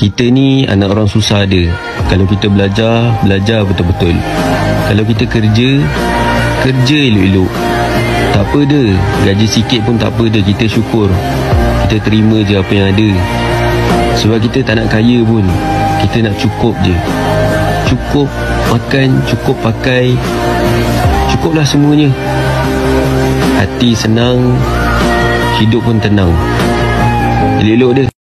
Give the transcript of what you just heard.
Kita ni anak orang susah ada. Kalau kita belajar, belajar betul-betul. Kalau kita kerja, kerja elok-elok. Tak apa dah, gaji sikit pun tak apa dah, kita syukur. Kita terima je apa yang ada. Sebab kita tak nak kaya pun, kita nak cukup je. Cukup makan, cukup pakai, cukuplah semuanya. Hati senang, hidup pun tenang. Elok-elok dia.